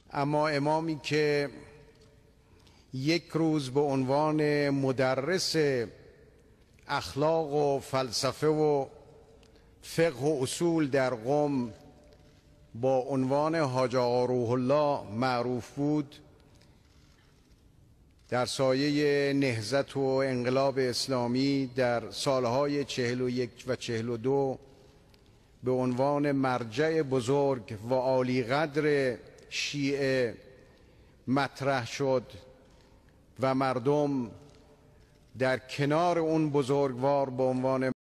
اما امامی که یک روز به عنوان مدرس اخلاق و فلسفه و فقه و اصول در قم با عنوان حاج آقا روح الله معروف بود، در سایه نهضت و انقلاب اسلامی در سالهای 41 و 42 به عنوان مرجع بزرگ و عالی قدر شیعه مطرح شد و مردم در کنار اون بزرگوار به عنوان